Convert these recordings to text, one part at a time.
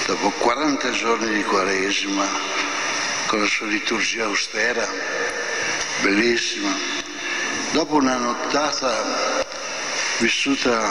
dopo 40 giorni di Quaresima, con la sua liturgia austera, bellissima, dopo una nottata vissuta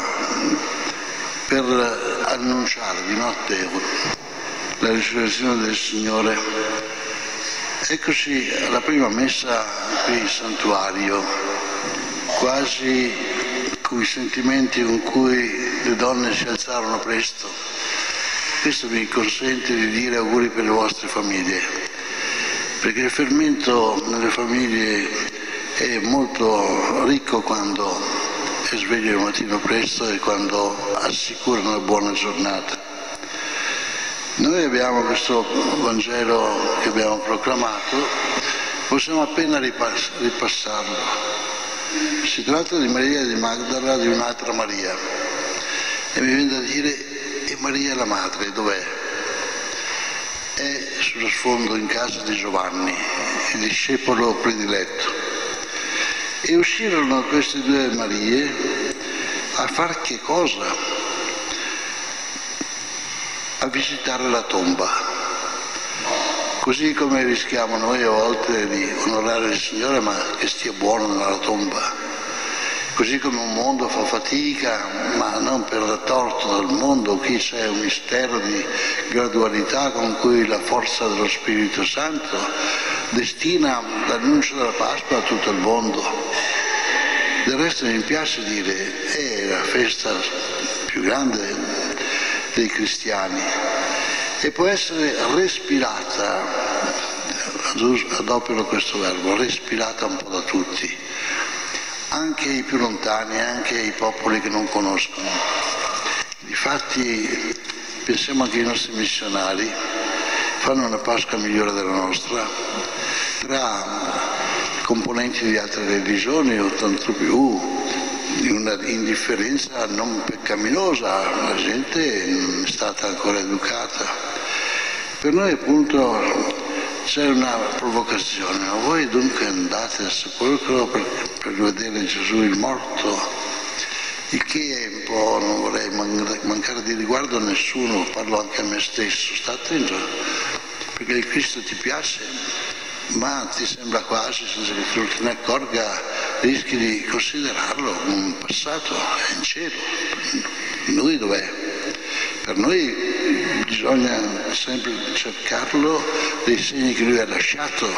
per annunciare di notte la risurrezione del Signore, eccoci alla prima messa qui in santuario, quasi con i sentimenti con cui le donne si alzarono presto. Questo mi consente di dire auguri per le vostre famiglie, perché il fermento nelle famiglie è molto ricco quando è sveglio il mattino presto e quando assicura una buona giornata. Noi abbiamo questo Vangelo che abbiamo proclamato, possiamo appena ripassarlo. Si tratta di Maria di Magdala, di un'altra Maria, e mi viene da dire, e Maria la madre dov'è? È sullo sfondo in casa di Giovanni, il discepolo prediletto. E uscirono queste due Marie a far che cosa? A visitare la tomba. Così come rischiamo noi a volte di onorare il Signore, ma che stia buono nella tomba. Così come un mondo fa fatica, ma non per la torto del mondo, qui c'è un mistero di gradualità con cui la forza dello Spirito Santo destina l'annuncio della Pasqua a tutto il mondo. Del resto mi piace dire, è la festa più grande dei cristiani e può essere respirata, adopero questo verbo, respirata un po' da tutti, anche i più lontani, anche i popoli che non conoscono. Difatti pensiamo anche ai nostri missionari, fanno una Pasqua migliore della nostra, tra componenti di altre religioni o tanto più di una indifferenza non peccaminosa, la gente non è stata ancora educata. Per noi appunto c'è una provocazione, ma voi dunque andate al sepolcro per vedere Gesù il morto, il che è un po', non vorrei mancare di riguardo a nessuno, parlo anche a me stesso, sta attento, perché il Cristo ti piace, ma ti sembra quasi, senza che tu te ne accorga, rischi di considerarlo un passato, è in cielo. Noi dov'è? Per noi bisogna sempre cercarlo dei segni che lui ha lasciato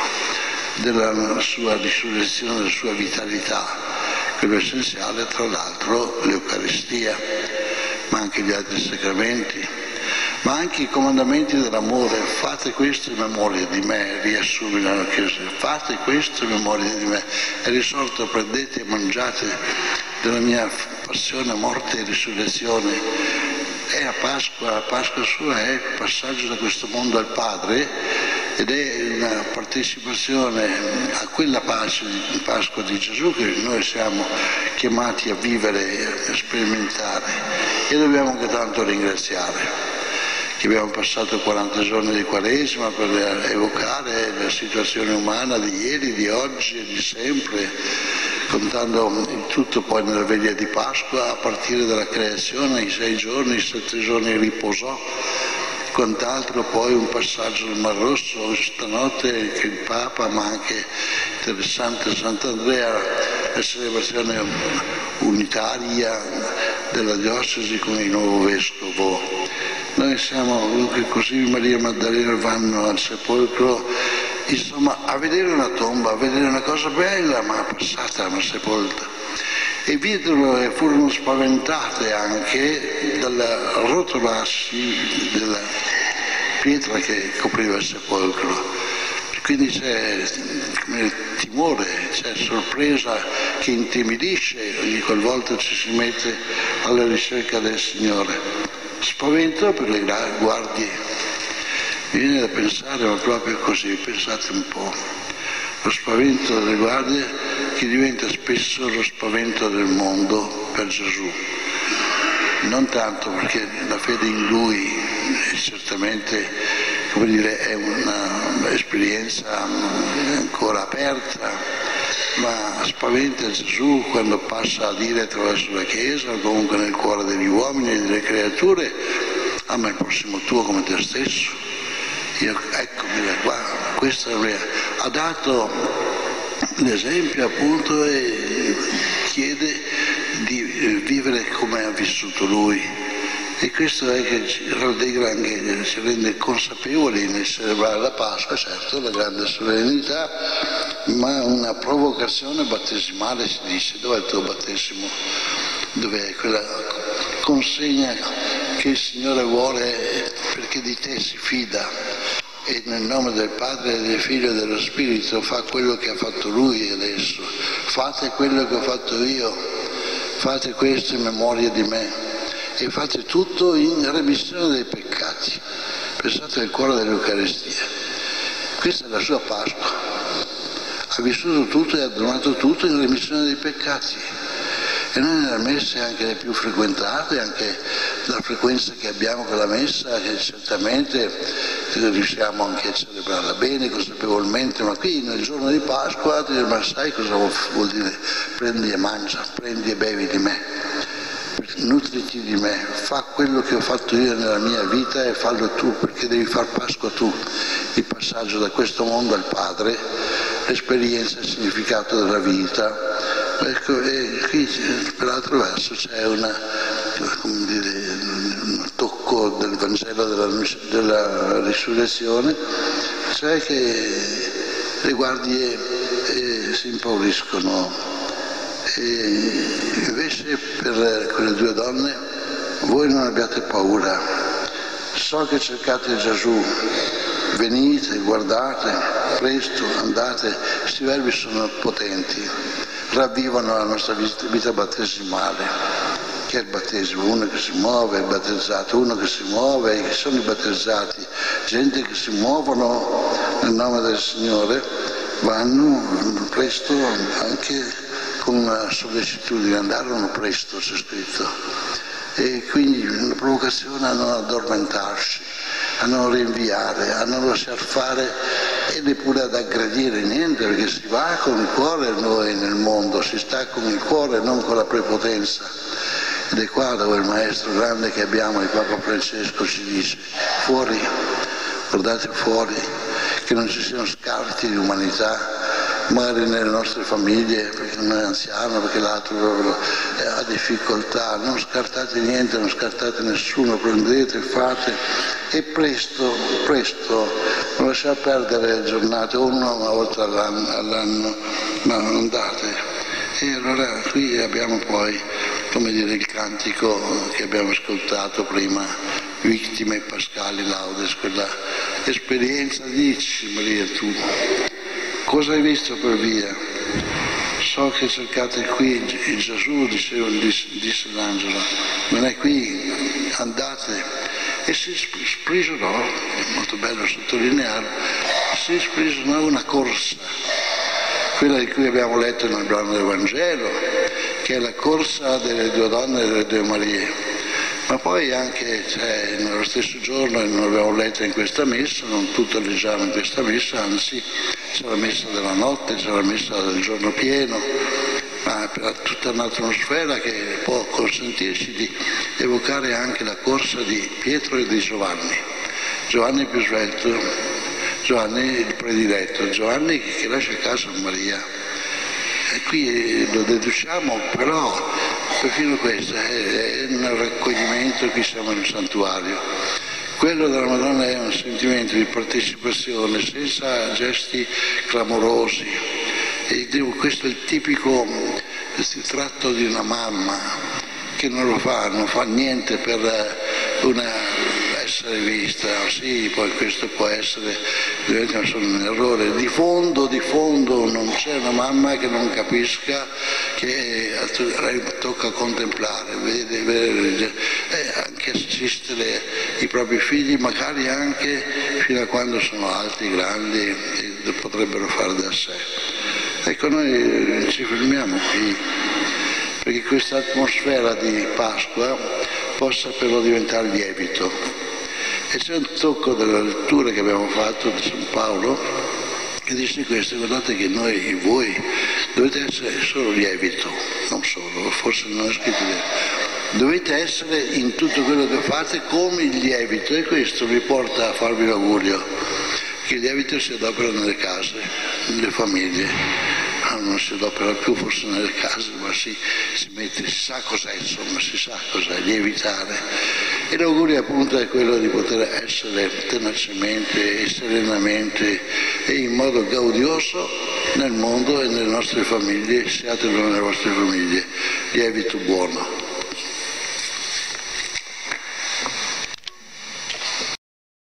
della sua risurrezione, della sua vitalità. Quello essenziale, tra l'altro, l'Eucaristia, ma anche gli altri sacramenti, ma anche i comandamenti dell'amore. Fate questo in memoria di me, riassumi la Chiesa, fate questo in memoria di me. È risorto, prendete e mangiate della mia passione, morte e risurrezione. È la Pasqua sua è il passaggio da questo mondo al Padre ed è una partecipazione a quella Pasqua di Gesù che noi siamo chiamati a vivere e a sperimentare, e dobbiamo anche tanto ringraziare che abbiamo passato 40 giorni di Quaresima per evocare la situazione umana di ieri, di oggi e di sempre, contando il tutto poi nella veglia di Pasqua, a partire dalla creazione, i 6 giorni, i 7 giorni riposò, quant'altro poi un passaggio del Mar Rosso, stanotte che il Papa, ma anche interessante Sant'Andrea, la celebrazione unitaria della diocesi con il nuovo vescovo. Noi siamo dunque così, Maria Maddalena vanno al sepolcro, insomma, a vedere una tomba, a vedere una cosa bella, ma passata, ma sepolta. E videro e furono spaventate anche dal rotolarsi della pietra che copriva il sepolcro. Quindi c'è timore, c'è sorpresa che intimidisce ogni qualvolta ci si mette alla ricerca del Signore. Spavento per le guardie. Mi viene da pensare, ma proprio così, pensate un po', lo spavento delle guardie che diventa spesso lo spavento del mondo per Gesù. Non tanto perché la fede in Lui è certamente, come dire, è un'esperienza ancora aperta, ma spaventa Gesù quando passa a dire attraverso la Chiesa, o comunque nel cuore degli uomini e delle creature, ama il prossimo tuo come te stesso. Eccomi da qua, questo ha dato l'esempio appunto e chiede di vivere come ha vissuto lui. E questo è che ci rallegra anche, ci rende consapevoli nel celebrare la Pasqua, certo, la grande solennità, ma una provocazione battesimale, si dice. Dov'è il tuo battesimo? Dov'è quella consegna che il Signore vuole perché di te si fida e nel nome del Padre, del Figlio e dello Spirito fa quello che ha fatto Lui adesso. Fate quello che ho fatto io, fate questo in memoria di me. E fate tutto in remissione dei peccati. Pensate al cuore dell'Eucaristia. Questa è la sua Pasqua. Ha vissuto tutto e ha donato tutto in remissione dei peccati. E noi nelle messe, anche le più frequentate, anche la frequenza che abbiamo con la messa, che certamente riusciamo anche a celebrarla bene, consapevolmente, ma qui nel giorno di Pasqua, ma sai cosa vuol dire? Prendi e mangia, prendi e bevi di me. Nutriti di me, fa quello che ho fatto io nella mia vita e fallo tu, perché devi far Pasqua tu, il passaggio da questo mondo al Padre, l'esperienza e il significato della vita. Ecco, e qui per l'altro verso c'è un tocco del Vangelo della risurrezione, cioè che le guardie si impauriscono. E invece per quelle due donne, voi non abbiate paura, so che cercate Gesù, venite, guardate, presto, andate. Questi verbi sono potenti, ravvivano la nostra vita battesimale, che è il battesimo, uno che si muove, il battezzato, uno che si muove, che sono i battezzati, gente che si muovono nel nome del Signore, vanno presto anche con una sollecitudine, andarono presto, c'è scritto, e quindi una provocazione a non addormentarsi, a non rinviare, a non lasciar fare e neppure ad aggredire niente, perché si va con il cuore noi nel mondo, si sta con il cuore, non con la prepotenza. Ed è qua dove il maestro grande che abbiamo, il Papa Francesco, ci dice: fuori, guardate fuori, che non ci siano scarti di umanità, magari nelle nostre famiglie, perché uno è anziano, perché l'altro ha difficoltà. Non scartate niente, non scartate nessuno, prendete, fate e presto, non lasciate perdere le giornate, una volta all'anno, ma andate. E allora qui abbiamo poi, come dire, il cantico che abbiamo ascoltato prima, Vittime Pascali Laudes, quella esperienza. Dici, Maria, tu cosa hai visto per via? So che cercate qui Gesù, disse l'angelo, non è qui, andate. E si sprigiorò, è molto bello sottolinearlo, si sprigiorò una corsa, quella di cui abbiamo letto nel brano del Vangelo, che è la corsa delle due donne e delle due Marie. Ma poi anche nello stesso giorno, e non l'abbiamo letto in questa messa, non tutto leggiamo in questa messa, anzi c'è la messa della notte, c'è la messa del giorno pieno, ma per tutta un'atmosfera che può consentirci di evocare anche la corsa di Pietro e di Giovanni. Giovanni più svelto, Giovanni il prediletto, Giovanni che lascia a casa Maria. E qui lo deduciamo, però perfino questo è un raccoglimento, qui siamo in un santuario. Quello della Madonna è un sentimento di partecipazione senza gesti clamorosi. E questo è il tipico tratto di una mamma che non fa niente per essere vista. Sì, poi questo può essere solo un errore. Di fondo non c'è una mamma che non capisca che tocca contemplare, vedere, anche assistere i propri figli, magari anche fino a quando sono alti, grandi e potrebbero fare da sé. Ecco, noi ci fermiamo qui perché questa atmosfera di Pasqua possa però diventare lievito. E c'è un tocco della lettura che abbiamo fatto di San Paolo che dice questo: guardate che voi dovete essere solo lievito, non solo, forse non è scritto Dovete essere in tutto quello che fate come il lievito, e questo mi porta a farvi l'augurio che il lievito si adopera nelle case, nelle famiglie. Non si adopera più forse nelle case, ma si mette, si sa cos'è, insomma, si sa cos'è, lievitare. E l'augurio appunto è quello di poter essere tenacemente e serenamente e in modo gaudioso nel mondo e nelle nostre famiglie, siate nelle vostre famiglie, lievito buono.